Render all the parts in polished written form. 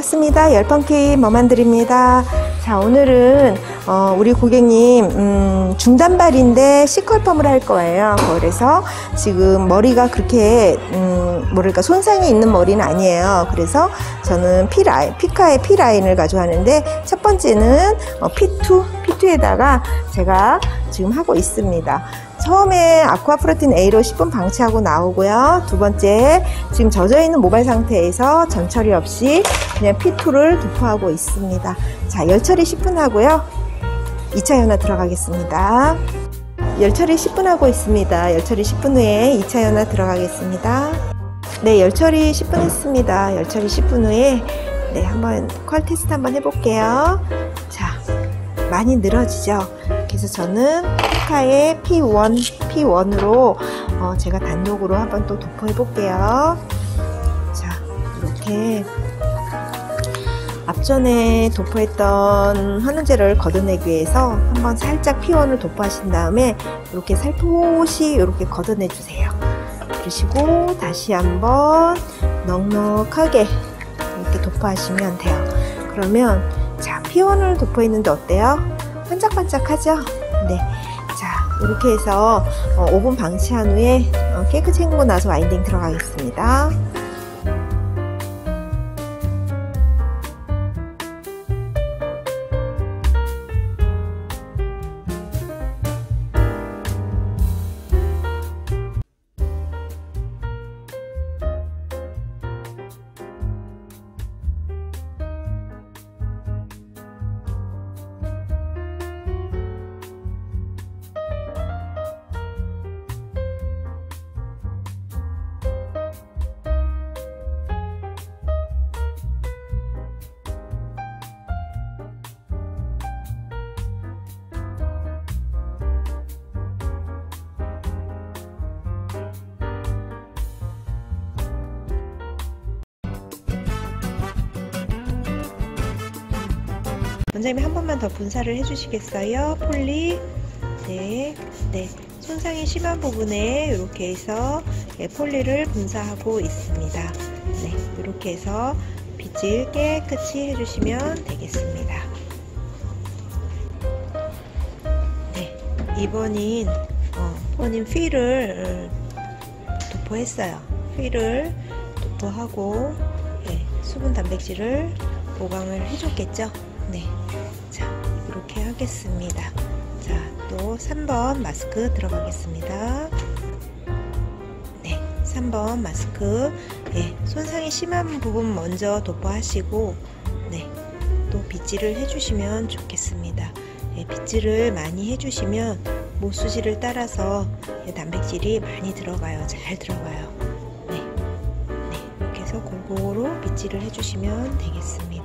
반갑습니다. 열펑키 머만들입니다. 자, 오늘은 우리 고객님 중단발인데 C컬펌을 할 거예요. 그래서 지금 머리가 그렇게 뭐랄까 손상이 있는 머리는 아니에요. 그래서 저는 피카의 P라인을 가져왔는데, 첫 번째는 P2에다가 제가 지금 하고 있습니다. 처음에 아쿠아프로틴 A로 10분 방치하고 나오고요. 두 번째, 지금 젖어있는 모발 상태에서 전처리 없이 그냥 P2를 도포하고 있습니다. 자, 열처리 10분 하고요. 2차 연화 들어가겠습니다. 열처리 10분 하고 있습니다. 열처리 10분 후에 2차 연화 들어가겠습니다. 네, 열처리 10분 했습니다. 열처리 10분 후에 네, 한번 컬 테스트 한번 해볼게요. 자, 많이 늘어지죠? 그래서 저는 피카의 P1으로 제가 단독으로 한번 또 도포해 볼게요. 자, 이렇게 앞전에 도포했던 환원제를 걷어내기 위해서 한번 살짝 P1을 도포하신 다음에 이렇게 살포시 이렇게 걷어내 주세요. 그러시고 다시 한번 넉넉하게 이렇게 도포하시면 돼요. 그러면 자, P1을 도포했는데 어때요? 반짝반짝하죠? 네. 자, 이렇게 해서 5분 방치한 후에 깨끗이 헹구고 나서 와인딩 들어가겠습니다. 원장님 한 번만 더 분사를 해주시겠어요? 폴리. 네, 네. 손상이 심한 부분에 이렇게 해서 폴리를 분사하고 있습니다. 네, 이렇게 해서 빗질 깨끗이 해주시면 되겠습니다. 네, 이번인 휠을 도포했어요. 휠을 도포하고 네, 수분 단백질을 보강을 해줬겠죠? 네, 자, 이렇게 하겠습니다. 자, 또 3번 마스크 들어가겠습니다. 네, 3번 마스크. 네, 손상이 심한 부분 먼저 도포하시고, 네, 또 빗질을 해주시면 좋겠습니다. 네, 빗질을 많이 해주시면 모수지를 따라서 단백질이 많이 들어가요. 잘 들어가요. 네, 네, 이렇게 해서 골고루 빗질을 해주시면 되겠습니다.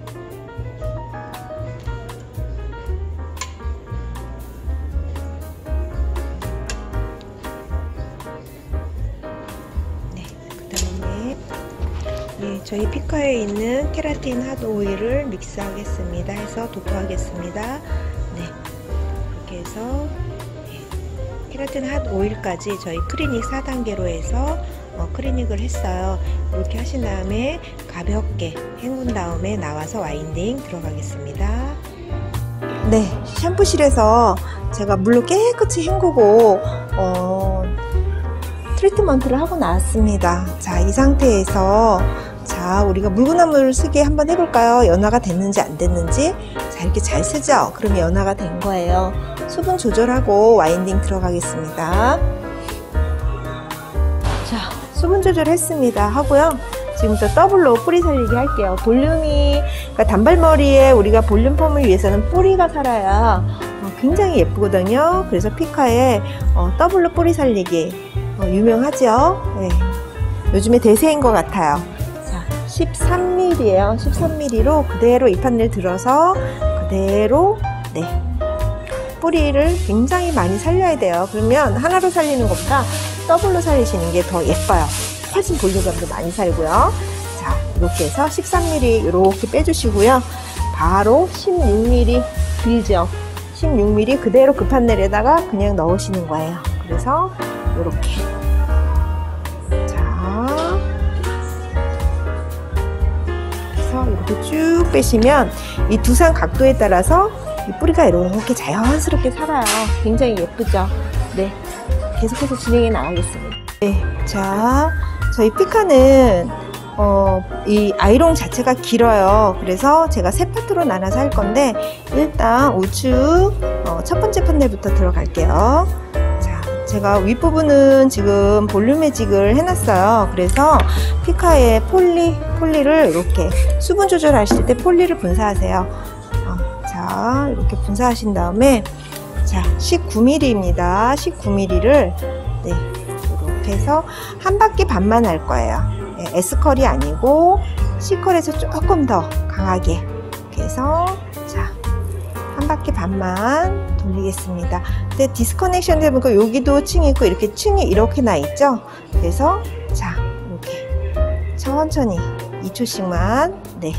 네, 저희 피카에 있는 케라틴 핫 오일을 믹스하겠습니다. 해서 도포하겠습니다. 네, 이렇게 해서 케라틴 핫 오일까지 저희 클리닉 4단계로 해서 클리닉을 했어요. 이렇게 하신 다음에 가볍게 헹군 다음에 나와서 와인딩 들어가겠습니다. 네, 샴푸실에서 제가 물로 깨끗이 헹구고 트리트먼트를 하고 나왔습니다. 자, 이 상태에서 자, 우리가 물구나무를 쓰게 한번 해볼까요? 연화가 됐는지 안 됐는지. 자, 이렇게 잘 쓰죠? 그럼 연화가 된 거예요. 수분 조절하고 와인딩 들어가겠습니다. 자, 수분 조절했습니다. 하고요. 지금부터 더블로 뿌리 살리기 할게요. 볼륨이, 그러니까 단발머리에 우리가 볼륨 폼을 위해서는 뿌리가 살아야 굉장히 예쁘거든요. 그래서 피카에 더블로 뿌리 살리기 유명하죠. 네. 요즘에 대세인 것 같아요. 자, 13mm예요. 13mm로 그대로 잎판을 들어서 그대로 네, 뿌리를 굉장히 많이 살려야 돼요. 그러면 하나로 살리는 것보다 더블로 살리시는 게 더 예뻐요. 훨씬 볼륨감도 많이 살고요. 자, 이렇게 해서 13mm 이렇게 빼주시고요. 바로 16mm 길죠. 16mm 그대로 급한넬에다가 그냥 넣으시는 거예요. 그래서 이렇게 자, 그래서 빼주세요. 이렇게 쭉 빼시면 이 두상 각도에 따라서 이 뿌리가 이렇게 자연스럽게 살아요. 굉장히 예쁘죠? 네, 계속해서 진행해 나가겠습니다. 네, 자, 저희 피카는 이 아이롱 자체가 길어요. 그래서 제가 세 파트로 나눠서 할 건데 일단 우측 첫 번째 판넬부터 들어갈게요. 자, 제가 윗부분은 지금 볼륨 매직을 해놨어요. 그래서 피카의 폴리를 이렇게 수분 조절하실 때 폴리를 분사하세요. 자, 이렇게 분사하신 다음에 자, 19mm입니다. 19mm를 네, 이렇게 해서 한 바퀴 반만 할 거예요. 네, S컬이 아니고 C컬에서 조금 더 강하게 이렇게 해서 자, 한 바퀴 반만 돌리겠습니다. 근데 디스커넥션 해보니까 여기도 층이 있고 이렇게 층이 이렇게 나 있죠. 그래서 자, 이렇게 천천히 2초씩만 네.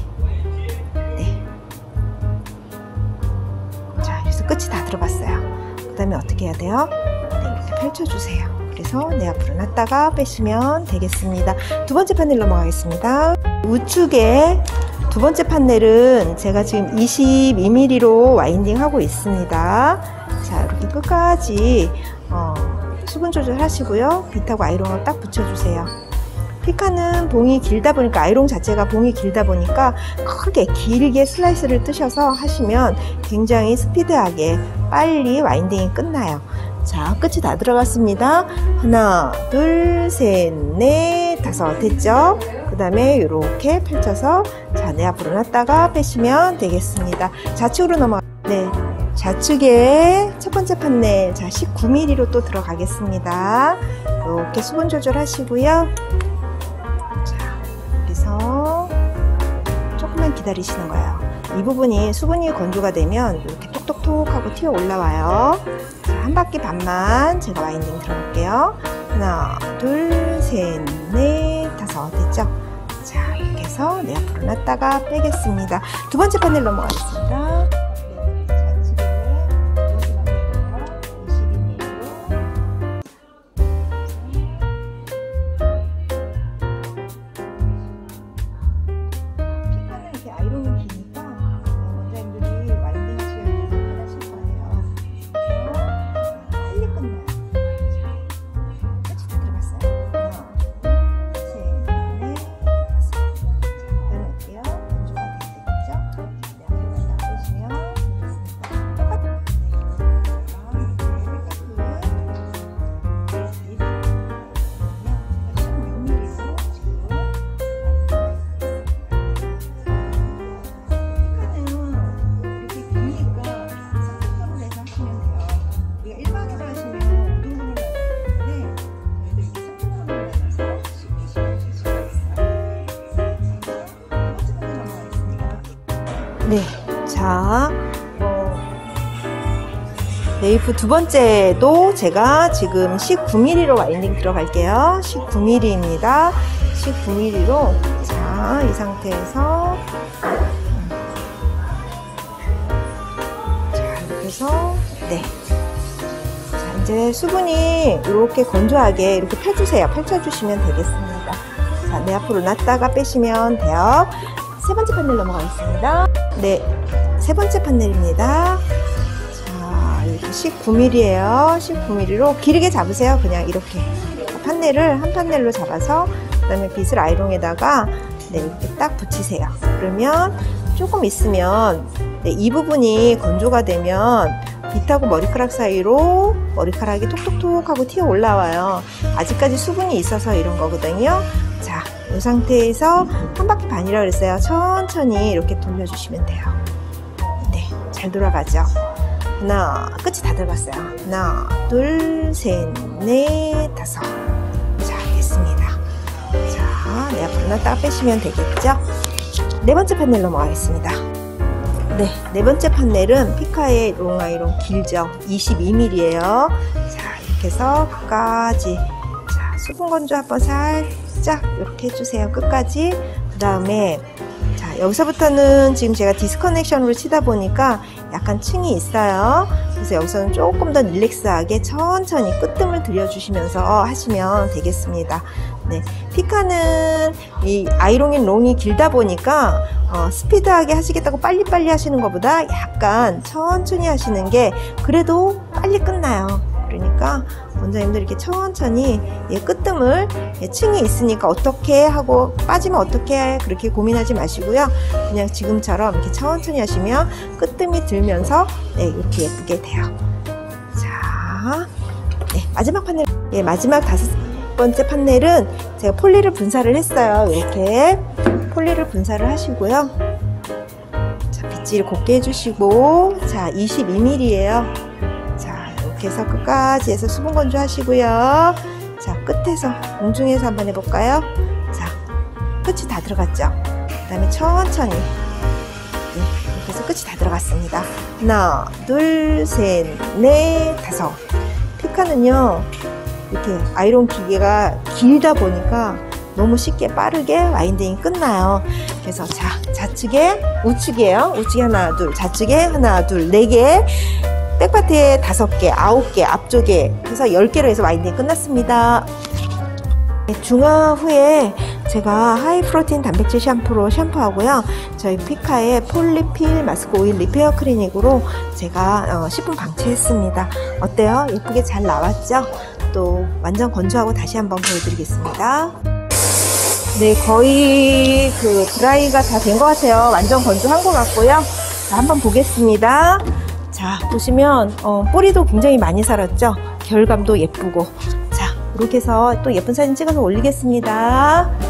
끝이 다 들어갔어요. 그 다음에 어떻게 해야 돼요? 네, 이렇게 펼쳐주세요. 그래서 내 앞으로 놨다가 빼시면 되겠습니다. 두 번째 판넬 넘어가겠습니다. 우측에 두 번째 판넬은 제가 지금 22mm로 와인딩 하고 있습니다. 자, 이렇게 끝까지 수분 조절 하시고요. 빗하고 아이롱을 딱 붙여주세요. 피카는 봉이 길다 보니까 아이롱 자체가 봉이 길다 보니까 크게 길게 슬라이스를 뜨셔서 하시면 굉장히 스피드하게 빨리 와인딩이 끝나요. 자, 끝이 다 들어갔습니다. 하나, 둘, 셋, 넷, 다섯 됐죠? 그 다음에 이렇게 펼쳐서 자, 내 앞으로 놨다가 빼시면 되겠습니다. 좌측으로 넘어가. 네, 좌측에 첫 번째 판넬 자 19mm로 또 들어가겠습니다. 이렇게 수분 조절하시고요. 조금만 기다리시는 거예요. 이 부분이 수분이 건조가 되면 이렇게 톡톡톡 하고 튀어 올라와요. 자, 한 바퀴 반만 제가 와인딩 들어볼게요. 하나, 둘, 셋, 넷, 다섯 됐죠? 자, 이렇게 해서 내 앞으로 놨다가 빼겠습니다. 두 번째 판넬 넘어가겠습니다. 네, 자, 네이프 두 번째도 제가 지금 19mm로 와인딩 들어갈게요. 19mm입니다. 19mm로 자, 이 상태에서 자, 이렇게 해서 네. 자, 이제 수분이 이렇게 건조하게 이렇게 펴주세요. 펼쳐주시면 되겠습니다. 자, 내 앞으로 놨다가 빼시면 돼요. 세 번째 판넬 넘어가겠습니다. 네, 세 번째 판넬입니다. 자, 이렇게 19mm예요. 19mm로 길게 잡으세요. 그냥 이렇게 판넬을 한 판넬로 잡아서 그 다음에 빗을 아이롱에다가 네, 이렇게 딱 붙이세요. 그러면 조금 있으면 네, 이 부분이 건조가 되면 빗하고 머리카락 사이로 머리카락이 톡톡톡 하고 튀어 올라와요. 아직까지 수분이 있어서 이런 거거든요. 자, 이 상태에서 한 바퀴 반이라고 그랬어요. 천천히 이렇게 돌려주시면 돼요. 네, 잘 돌아가죠. 하나, 끝이 다 들어갔어요. 하나, 둘, 셋, 넷, 다섯. 자, 됐습니다. 자, 내 앞으로 놨다가 빼시면 되겠죠. 네 번째 판넬 넘어가겠습니다. 네, 네 번째 판넬은 피카의 롱아이롱 길죠. 22mm예요. 자, 이렇게 해서 끝까지 자, 수분 건조 한번 살짝 이렇게 해주세요. 끝까지. 그 다음에 자, 여기서부터는 지금 제가 디스커넥션으로 치다 보니까 약간 층이 있어요. 그래서 여기서는 조금 더 릴렉스하게 천천히 끝뜸을 들여주시면서 하시면 되겠습니다. 네, 피카는 이 아이롱인 롱이 길다 보니까 스피드하게 하시겠다고 빨리빨리 하시는 것보다 약간 천천히 하시는 게 그래도 빨리 끝나요. 그러니까 원장님들 이렇게 천천히 끝뜸을 층이 있으니까 어떻게 하고 빠지면 어떻게 해 그렇게 고민하지 마시고요. 그냥 지금처럼 이렇게 천천히 하시면 끝뜸이 들면서 이렇게 예쁘게 돼요. 자, 마지막 판넬, 마지막 5번째 판넬은 제가 폴리를 분사를 했어요. 이렇게 폴리를 분사를 하시고요. 자, 빗질 곱게 해주시고, 자, 22mm예요. 자, 이렇게 해서 끝까지 해서 수분 건조 하시고요. 자, 끝에서 공중에서 한번 해볼까요? 자, 끝이 다 들어갔죠? 그 다음에 천천히 이렇게 해서 끝이 다 들어갔습니다. 하나, 둘, 셋, 넷, 다섯. 피카는요, 이렇게 아이론 기계가 길다 보니까 너무 쉽게 빠르게 와인딩이 끝나요. 그래서 자, 좌측에 우측이에요. 우측에 하나, 둘, 좌측에 하나, 둘, 4개, 백파트에 5개, 9개, 앞쪽에 해서 10개로 해서 와인딩이 끝났습니다. 중화 후에 제가 하이 프로틴 단백질 샴푸로 샴푸하고요. 저희 피카의 폴리필 마스크 오일 리페어 클리닉으로 제가 10분 방치했습니다. 어때요? 예쁘게 잘 나왔죠? 또 완전 건조하고 다시 한번 보여드리겠습니다. 네, 거의 그 드라이가 다 된 것 같아요. 완전 건조한 것 같고요. 자, 한번 보겠습니다. 자, 보시면 뿌리도 굉장히 많이 살았죠? 결감도 예쁘고. 자, 이렇게 해서 또 예쁜 사진 찍어서 올리겠습니다.